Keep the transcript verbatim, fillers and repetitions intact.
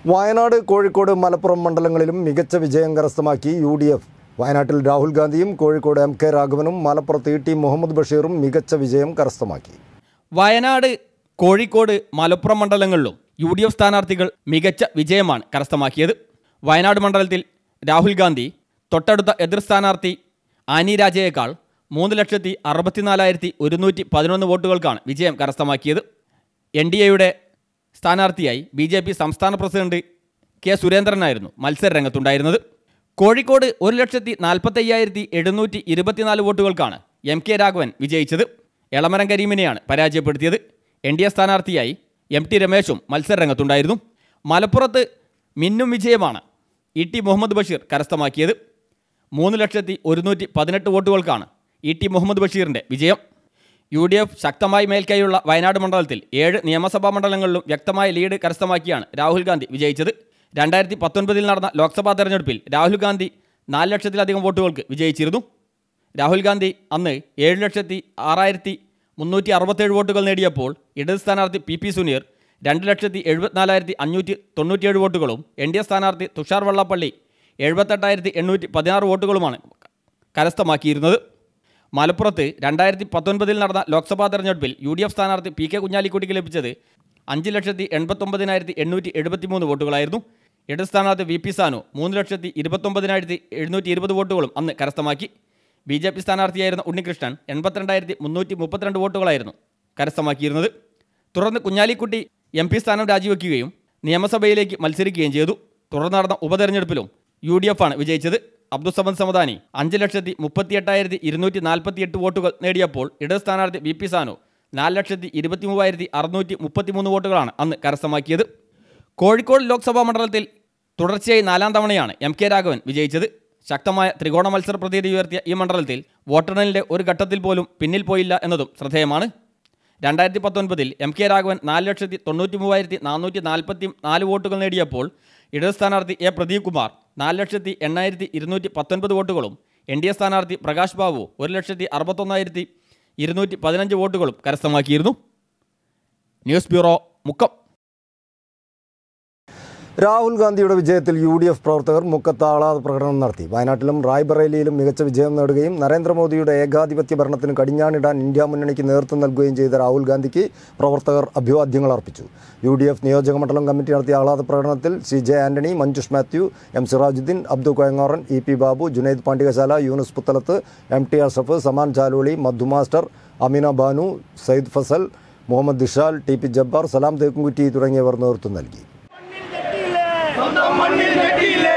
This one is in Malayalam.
വയനാട്, കോഴിക്കോട്, മലപ്പുറം മണ്ഡലങ്ങളിലും മികച്ച വിജയം കരസ്ഥമാക്കി യു ഡി എഫ്. വയനാട്ടിൽ രാഹുൽ ഗാന്ധിയും കോഴിക്കോട് എം കെ രാഘവനും മലപ്പുറത്ത് ഇ ടി മുഹമ്മദ് ബഷീറും മികച്ച വിജയം കരസ്ഥമാക്കി. വയനാട്, കോഴിക്കോട്, മലപ്പുറം മണ്ഡലങ്ങളിലും യു ഡി എഫ് സ്ഥാനാർത്ഥികൾ മികച്ച വിജയമാണ് കരസ്ഥമാക്കിയത്. വയനാട് മണ്ഡലത്തിൽ രാഹുൽ ഗാന്ധി തൊട്ടടുത്ത എതിർ സ്ഥാനാർത്ഥി ആനി രാജയേക്കാൾ മൂന്ന് ലക്ഷത്തി അറുപത്തിനാലായിരത്തി ഒരുന്നൂറ്റി പതിനൊന്ന് വോട്ടുകൾക്കാണ് വിജയം കരസ്ഥമാക്കിയത്. എൻ ഡി എയുടെ സ്ഥാനാർത്ഥിയായി ബി ജെ പി സംസ്ഥാന പ്രസിഡന്റ് കെ സുരേന്ദ്രനായിരുന്നു മത്സര രംഗത്തുണ്ടായിരുന്നത്. കോഴിക്കോട് ഒരു ലക്ഷത്തി നാൽപ്പത്തയ്യായിരത്തി എഴുന്നൂറ്റി ഇരുപത്തിനാല് വോട്ടുകൾക്കാണ് എം കെ രാഘവൻ വിജയിച്ചത്. എളമരം കരീമിനെയാണ് പരാജയപ്പെടുത്തിയത്. എൻ ഡി എ സ്ഥാനാർത്ഥിയായി എം ടി രമേശും മത്സര രംഗത്തുണ്ടായിരുന്നു. മലപ്പുറത്ത് മിന്നും വിജയമാണ് ഇ ടി മുഹമ്മദ് ബഷീർ കരസ്ഥമാക്കിയത്. മൂന്ന് ലക്ഷത്തി ഒരുന്നൂറ്റി പതിനെട്ട് വോട്ടുകൾക്കാണ് ഇ ടി മുഹമ്മദ് ബഷീറിൻ്റെ വിജയം. യു ഡി എഫ് ശക്തമായി മേൽക്കൈയുള്ള വയനാട് മണ്ഡലത്തിൽ ഏഴ് നിയമസഭാ മണ്ഡലങ്ങളിലും വ്യക്തമായ ലീഡ് കരസ്ഥമാക്കിയാണ് രാഹുൽ ഗാന്ധി വിജയിച്ചത്. രണ്ടായിരത്തി പത്തൊൻപതിൽ നടന്ന ലോക്സഭാ തെരഞ്ഞെടുപ്പിൽ രാഹുൽ ഗാന്ധി നാല് ലക്ഷത്തിലധികം വോട്ടുകൾക്ക് വിജയിച്ചിരുന്നു. രാഹുൽ ഗാന്ധി അന്ന് ഏഴ് ലക്ഷത്തി ആറായിരത്തി മുന്നൂറ്റി അറുപത്തേഴ് വോട്ടുകൾ നേടിയപ്പോൾ ഇടത് സ്ഥാനാർത്ഥി പി പി സുനീർ രണ്ട് ലക്ഷത്തി എഴുപത്തിനാലായിരത്തി അഞ്ഞൂറ്റി തൊണ്ണൂറ്റിയേഴ് വോട്ടുകളും എൻ ഡി എ സ്ഥാനാർത്ഥി തുഷാർ വെള്ളാപ്പള്ളി എഴുപത്തെട്ടായിരത്തി എണ്ണൂറ്റി പതിനാറ് വോട്ടുകളുമാണ് കരസ്ഥമാക്കിയിരുന്നത്. മലപ്പുറത്ത് രണ്ടായിരത്തി പത്തൊൻപതിൽ നടന്ന ലോക്സഭാ തെരഞ്ഞെടുപ്പിൽ യു ഡി എഫ് സ്ഥാനാർത്ഥി പി കെ കുഞ്ഞാലിക്കുട്ടിക്ക് ലഭിച്ചത് അഞ്ച് ലക്ഷത്തി എൺപത്തൊമ്പതിനായിരത്തി എണ്ണൂറ്റി എഴുപത്തി മൂന്ന് വോട്ടുകളായിരുന്നു. ഇടത് സ്ഥാനാർത്ഥി വി പി സാനു മൂന്ന് ലക്ഷത്തി ഇരുപത്തൊമ്പതിനായിരത്തി എഴുന്നൂറ്റി ഇരുപത് വോട്ടുകളും അന്ന് കരസ്ഥമാക്കി. ബി ജെ പി സ്ഥാനാർത്ഥിയായിരുന്ന ഉണ്ണികൃഷ്ണൻ എൺപത്തിരണ്ടായിരത്തി മുന്നൂറ്റി മുപ്പത്തിരണ്ട് വോട്ടുകളായിരുന്നു കരസ്ഥമാക്കിയിരുന്നത്. തുടർന്ന് കുഞ്ഞാലിക്കുട്ടി എം പി സ്ഥാനം രാജിവെക്കുകയും നിയമസഭയിലേക്ക് മത്സരിക്കുകയും ചെയ്തു. തുടർന്ന് നടന്ന ഉപതെരഞ്ഞെടുപ്പിലും യു ഡി എഫ് ആണ് വിജയിച്ചത്. അബ്ദുസമദ് സമദാനി അഞ്ച് ലക്ഷത്തി മുപ്പത്തി എട്ടായിരത്തി ഇരുന്നൂറ്റി നാൽപ്പത്തി എട്ട് വോട്ടുകൾ നേടിയപ്പോൾ ഇടത് സ്ഥാനാർത്ഥി വി പി സാനു നാല് ലക്ഷത്തി ഇരുപത്തി മൂവായിരത്തി അറുന്നൂറ്റി മുപ്പത്തി മൂന്ന് വോട്ടുകളാണ് അന്ന് കരസ്ഥമാക്കിയത്. കോഴിക്കോട് ലോക്സഭാ മണ്ഡലത്തിൽ തുടർച്ചയായി നാലാം തവണയാണ് എം കെ രാഘവൻ വിജയിച്ചത്. ശക്തമായ ത്രികോണ മത്സര പ്രതീതി ഉയർത്തിയ ഈ മണ്ഡലത്തിൽ വോട്ടെണ്ണലിൻ്റെ ഒരു ഘട്ടത്തിൽ പോലും പിന്നിൽ പോയില്ല എന്നതും ശ്രദ്ധേയമാണ്. രണ്ടായിരത്തി പത്തൊൻപതിൽ എം കെ രാഘവൻ നാല് ലക്ഷത്തി തൊണ്ണൂറ്റി മൂവായിരത്തി നാനൂറ്റി നാൽപ്പത്തി നാല് വോട്ടുകൾ നേടിയപ്പോൾ ഇടത് സ്ഥാനാർത്ഥി എ പ്രദീപ് കുമാർ നാല് ലക്ഷത്തി എണ്ണായിരത്തി ഇരുന്നൂറ്റി പത്തൊൻപത് വോട്ടുകളും എൻ ഡി എ സ്ഥാനാർത്ഥി പ്രകാശ് ബാബു ഒരു ലക്ഷത്തി അറുപത്തൊന്നായിരത്തി ഇരുന്നൂറ്റി പതിനഞ്ച് വോട്ടുകളും കരസ്ഥമാക്കിയിരുന്നു. News bureau, Mukkam. രാഹുൽ ഗാന്ധിയുടെ വിജയത്തിൽ യു ഡി എഫ് പ്രവർത്തകർ മുക്കത്ത് ആഹ്ലാദ പ്രകടനം നടത്തി. വയനാട്ടിലും റായ്ബറേലിയിലും മികച്ച വിജയം നേടുകയും നരേന്ദ്രമോദിയുടെ ഏകാധിപത്യ ഭരണത്തിന് കടിഞ്ഞാണിടാൻ ഇന്ത്യ മുന്നണിക്ക് നേതൃത്വം നൽകുകയും ചെയ്ത രാഹുൽ ഗാന്ധിക്ക് പ്രവർത്തകർ അഭിവാദ്യങ്ങൾ അർപ്പിച്ചു. യു ഡി എഫ് നിയോജക മണ്ഡലം കമ്മിറ്റി നടത്തിയ ആഹ്ലാദ പ്രകടനത്തിൽ C J Antony, Manjush Mathew, M Sirajuddin, Abdu Koyangoran, E P Babu, Junaid Pandikashala, Yunus Puthalath, M T Ashaf, Saman Chaloli, Madhu master, Ameena Banu, Sayyid Fasal, Muhammad Dishal, T P Jabbar, Salam Thekkumkutti തുടങ്ങിയവർ നേതൃത്വം നൽകി. സ്വന്തം മണ്ണിൽ വെട്ടിയില്ലേ